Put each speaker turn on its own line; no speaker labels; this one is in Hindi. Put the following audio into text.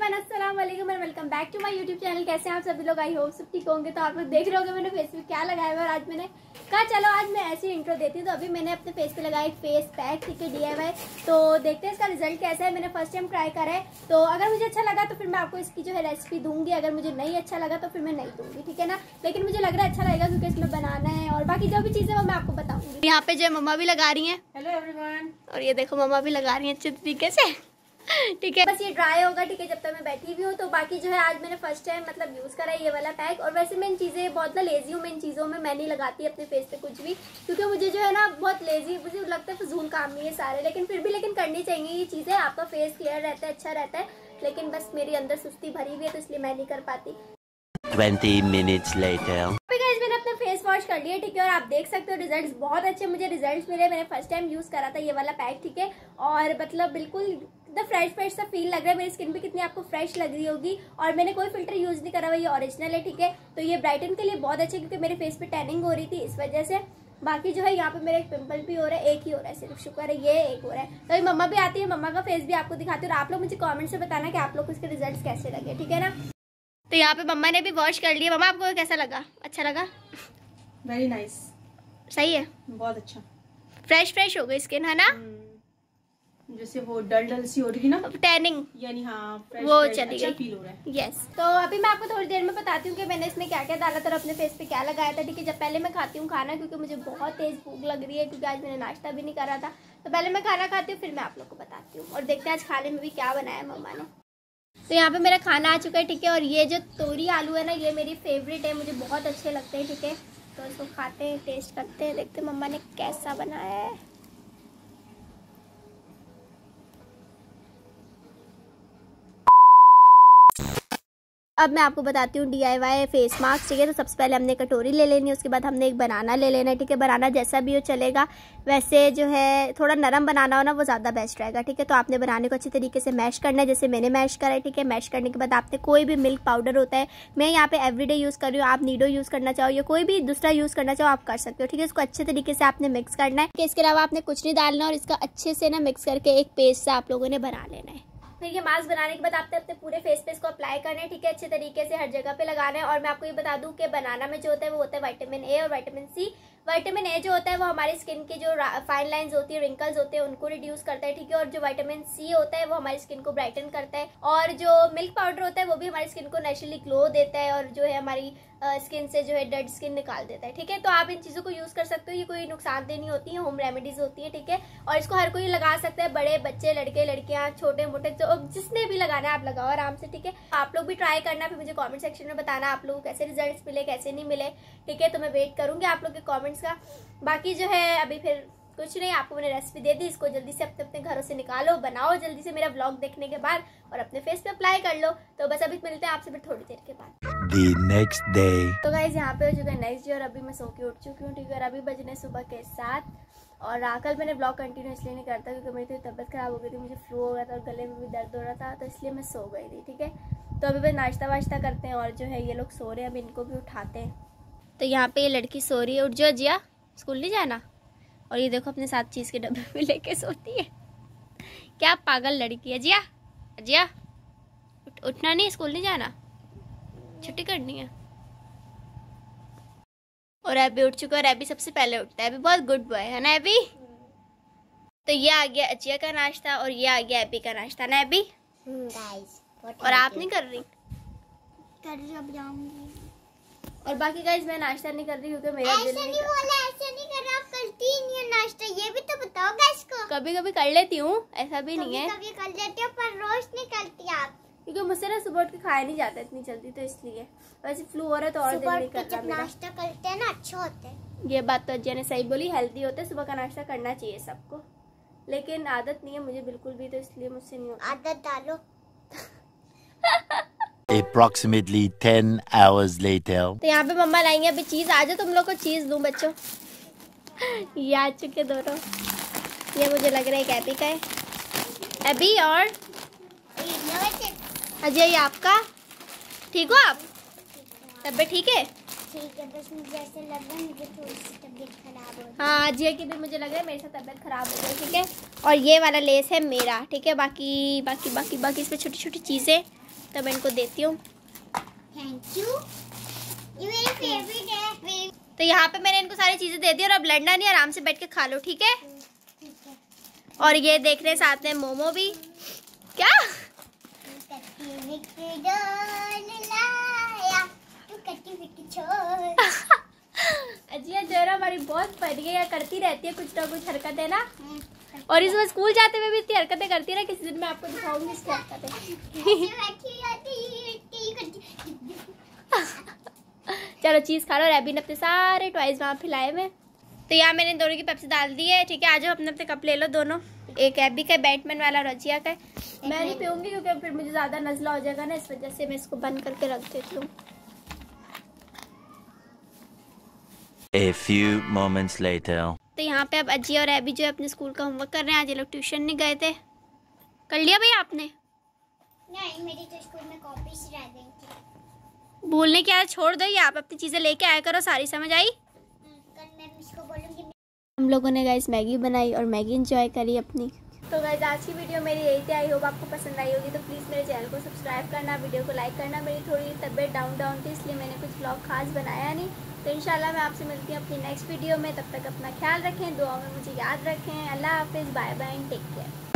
एवरीवन, अस्सलाम वालेकुम and welcome back to my YouTube channel. कैसे हैं आप सभी लोग? आई होप सब ठीक होंगे। तो आप लोग देख रहे होंगे मैंने फेस पे क्या लगाया हुआ है। और आज मैंने कहा चलो आज मैं ऐसी इंट्रो देती हूँ। तो अभी मैंने अपने फेस पे लगाया एक फेस पैक, ठीक है, DIY। तो देखते हैं इसका रिजल्ट कैसा है। मैंने फर्स्ट टाइम ट्राई करा है, तो अगर मुझे अच्छा लगा तो फिर मैं आपको इसकी जो है रेसिपी दूंगी। अगर मुझे नहीं अच्छा लगा तो फिर मैं नहीं दूंगी, ठीक है ना। लेकिन मुझे लग रहा है अच्छा लगेगा क्योंकि इसमें बनाना है और बाकी जो भी चीज़ें वो मैं आपको बताऊंगी। यहाँ पे जो मम्मा भी लगा रही है।
Hello everyone.
और ये देखो मम्मा भी लगा रही है अच्छे तरीके से, ठीक है। बस ये ड्राई होगा, ठीक है, जब तक मैं बैठी हुई हूँ। तो बाकी जो है आज मैंने फर्स्ट टाइम मतलब यूज करा है ये वाला पैक। और वैसे मैं इन चीजें बहुत ना लेजी हूँ, मैं इन चीजों में मैं नहीं लगाती अपने फेस पे कुछ भी, क्योंकि मुझे जो है ना बहुत लेजी मुझे लगता है फजूल काम नहीं है सारे। लेकिन फिर भी करनी चाहिए ये चीजें, आपका फेस क्लियर रहता है, अच्छा रहता है। लेकिन बस मेरी अंदर सुस्ती भरी हुई है तो इसलिए मैं नहीं कर पाती।
20 minutes later.
मैंने अपना फेस वॉश कर लिया, ठीक है, और आप देख सकते हो रिजल्ट्स बहुत अच्छे मुझे रिजल्ट्स मिले। मैंने फर्स्ट टाइम यूज करा था ये वाला पैक, ठीक है, और मतलब बिल्कुल एकदम फ्रेश सा फील लग रहा है। मेरी स्किन भी कितनी आपको फ्रेश लग रही होगी। और मैंने कोई फिल्टर यूज नहीं करा हुआ, ये ओरिजिनल है, ठीक है। तो ये ब्राइटन के लिए बहुत अच्छा, क्योंकि मेरे फेस पे टैनिंग हो रही थी इस वजह से। बाकी जो है यहाँ पे मेरा एक पिंपल भी हो रहा है, एक ही हो रहा है सिर्फ, शुक्र है ये एक हो रहा है। तो मम्मा भी आती है, मम्मा का फेस भी आपको दिखाती है। और आप लोग मुझे कॉमेंट से बताना कि आप लोग को इसके रिजल्ट कैसे लगे, ठीक है ना। तो यहाँ पे मम्मा ने भी वॉश कर लिया। मम्मा आपको कैसा लगा? अच्छा लगा?
वेरी नाइस,
सही है,
बहुत अच्छा।
फ्रेश हो गई स्किन, है ना।
जैसे वो डल सी हो रही थी ना,
टैनिंग,
यानी हाँ
वो चली गई,
फील हो रहा है।
यस। तो अभी मैं आपको थोड़ी देर में बताती हूँ कि मैंने इसमें क्या क्या डाला था और अपने फेस पे क्या लगाया था, ठीक है। जब पहले मैं खाती हूँ खाना, क्योंकि मुझे बहुत तेज भूख लग रही है, क्योंकि आज मैंने नाश्ता भी नहीं करा था। तो पहले मैं खाना खाती हूँ, फिर मैं आप लोग को बताती हूँ। और देखते हैं आज खाने में भी क्या बनाया मम्मा ने। तो यहाँ पे मेरा खाना आ चुका है, ठीक है। और ये जो तोरी आलू है ना, ये मेरी फेवरेट है, मुझे बहुत अच्छे लगते हैं, ठीक है। तो इसको खाते हैं, टेस्ट करते हैं, देखते हैं मम्मा ने कैसा बनाया है। अब मैं आपको बताती हूँ DIY फेस मास्क, ठीक है। तो सबसे पहले हमने कटोरी ले लेनी है, उसके बाद हमने एक बनाना ले लेना है, ठीक है। बनाना जैसा भी हो चलेगा, वैसे जो है थोड़ा नरम बनाना हो ना वो ज़्यादा बेस्ट रहेगा, ठीक है। तो आपने बनाने को अच्छे तरीके से मैश करना है, जैसे मैंने मैश करा है, ठीक है। मैश करने के बाद आपने कोई भी मिल्क पाउडर होता है, मैं यहाँ पे एवरीडे यूज़ कर रही हूँ, आप नीडो यूज़ करना चाहो या कोई भी दूसरा यूज़ करना चाहो आप कर सकते हो, ठीक है। इसको अच्छे तरीके से आपने मिक्स करना है। इसके अलावा आपने कुछ नहीं डालना और इसका अच्छे से ना मिक्स करके एक पेस्ट से आप लोगों ने बना लेना है। फिर ये मास्क बनाने के बाद आपने अपने पूरे फेस पे इसको अप्लाई करना है, ठीक है। अच्छे तरीके से हर जगह पे लगाना है। और मैं आपको ये बता दूं कि बनाना में जो होता है वो होता है विटामिन ए और विटामिन सी। विटामिन ए जो होता है वो हमारी स्किन की जो फाइन लाइंस होती है, रिंकल्स होते हैं, उनको रिड्यूस करता है, ठीक है। और जो विटामिन सी होता है वो हमारी स्किन को ब्राइटन करता है। और जो मिल्क पाउडर होता है वो भी हमारी स्किन को नेचुरली ग्लो देता है और जो है हमारी स्किन से जो है डेड स्किन निकाल देता है, ठीक है। तो आप इन चीज़ों को यूज़ कर सकते हो, ये कोई नुकसानदेह नहीं होती है, होम रेमेडीज होती है, ठीक है। और इसको हर कोई लगा सकता है, बड़े बच्चे, लड़के लड़कियां, छोटे मोटे, जो जिसने भी लगाना है आप लगाओ आराम से, ठीक है। आप लोग भी ट्राई करना, फिर मुझे कमेंट सेक्शन में बताना आप लोगों को कैसे रिजल्ट्स मिले, कैसे नहीं मिले, ठीक है। तो मैं वेट करूंगी आप लोग के कमेंट्स का। बाकी जो है अभी फिर कुछ नहीं, आपको मैंने रेसिपी दे दी, इसको जल्दी से अपने घरों से निकालो, बनाओ जल्दी से मेरा व्लॉग देखने के बाद और अपने फेस पे अप्लाई कर लो। तो बस अभी मिलते हैं आपसे फिर थोड़ी देर के बाद।
The next day.
तो गाइस यहाँ पे हो चुका है नेक्स्ट डे और अभी मैं सो के उठ चुकी हूँ, ठीक है। और अभी बजने सुबह के 7। और कल मैंने ब्लॉग कंटिन्यू इसलिए नहीं करता क्योंकि मेरी तबीयत खराब हो गई थी, मुझे फ्लू हो गया था और गले में भी दर्द हो रहा था, तो इसलिए मैं सो गई थी, ठीक है। तो अभी बस नाश्ता वाश्ता करते हैं और जो है ये लोग सो रहे हैं, अभी इनको भी उठाते हैं। तो यहाँ पे ये लड़की सो रही है, उठ जाओ जिया, स्कूल नहीं जाना। और ये देखो अपने साथ चीज़ के डब्बे में लेके सोती है, क्या पागल लड़की है। जिया जिया उठना नहीं, स्कूल नहीं जाना, छुट्टी करनी है। और अभी उठ चुका है, और अभी सबसे पहले उठता है, अभी बहुत गुड बॉय है ना अभी। तो ये आ गया अजिया का नाश्ता और ये आ गया अभी का नाश्ता ना अभी। और आप नहीं कर रही?
कर रही, अब जाऊंगी।
और बाकी गाइस मैं नाश्ता नहीं कर रही क्योंकि मेरा दिल नहीं
बोला, ऐसे नहीं कर रहा, आप करती ही नहीं है नाश्ता, ये भी तो बताओ गाइस को।
कभी कभी कर लेती हूँ, ऐसा भी नहीं है,
कभी कर लेती हो पर रोज नहीं करती आप,
क्योंकि मुझसे ना सुबह उठ के खाया नहीं जाता इतनी जल्दी, तो इसलिए। वैसे फ्लू हो रहा है तो और दिल नहीं कर रहा मेरा।
नाश्ता करते हैं ना अच्छा होता है।
ये बात तो अज्जा ने सही बोली, हेल्दी होता है, सुबह का नाश्ता करना चाहिए सबको, लेकिन आदत नहीं है मुझे बिल्कुल भी, तो इसलिए मुझसे नहीं होता।
आदत डालो।
Approximately 10 hours later.
तो यहाँ पे मम्मा लाएंगे अभी चीज। आ जाओ तुम लोग को चीज दूं बच्चों। ये आ चुके दोनों, ये मुझे लग रहा है कैपी का है। अभी और अजय ये आपका, ठीक हो आप? तबीयत ठीक है?
ठीक है, बस मुझे ऐसे लग रहा है मुझे थोड़ी सी तबीयत खराब हो गई।
हाँ अजय की भी मुझे लग रहा है मेरे साथ तबीयत खराब हो गई, ठीक है। और ये वाला लेस है मेरा, ठीक है। बाकी बाकी बाकी बाकी इस पे छोटी छोटी चीज़ें तो मैं इनको देती हूँ।
थैंक यू, ये मेरी फेवरेट है।
तो यहाँ पे मैंने इनको सारी चीजें दे दी और अब लड़ना नहीं, आराम से बैठ के खा लो, ठीक है?
ठीक है।
और ये देख रहे साथ में मोमो भी। क्या अजिया जो है ना हमारी बहुत फनी है, या करती रहती है कुछ ना कुछ हरकतें ना। और इसमें स्कूल जाते हुए भी इतनी हरकतें करती है ना, किसी दिन मैं आपको दिखाऊंगी इसकी हरकतें। चलो चीज खा लो। रैबी ने अपने सारे टॉयज वहाँ फैलाए हुए। तो यहाँ मैंने दोनों की पेप्सी डाल दी है, ठीक है? आज अपने अपने कप ले लो दोनों, एक एबी का बैटमैन वाला, रजिया का। मैं नहीं पीऊंगी क्योंकि फिर मुझे ज्यादा नजला हो जाएगा ना, इस वजह से मैं इसको बंद करके रख देती हूँ।
A few moments later.
तो यहाँ पे अब अजी और एबी जो है अपने स्कूल का होमवर्क कर रहे हैं। आज ये लोग ट्यूशन नहीं गए थे। कर लिया भैया आपने?
नहीं, मेरी तो स्कूल में कॉपीज रह गई थी।
भूलने की आदत छोड़ दो, ये आप अपनी चीजें लेके आया करो सारी, समझ आई?
कल मैं इसको बोलूंगी।
हम लोगों ने गाइस मैगी बनाई और मैगी एंजॉय करी अपनी। तो गाइस आज की वीडियो मेरी यही थी। आई होप आपको पसंद आई होगी। तो प्लीज़ मेरे चैनल को सब्सक्राइब करना, वीडियो को लाइक करना। मेरी थोड़ी तबीयत डाउन थी, इसलिए मैंने कुछ व्लॉग खास बनाया नहीं। तो इंशाल्लाह मैं आपसे मिलती हूँ अपनी नेक्स्ट वीडियो में। तब तक अपना ख्याल रखें, दुआ में मुझे याद रखें। अल्लाह हाफिज़, बाय बाय, टेक केयर।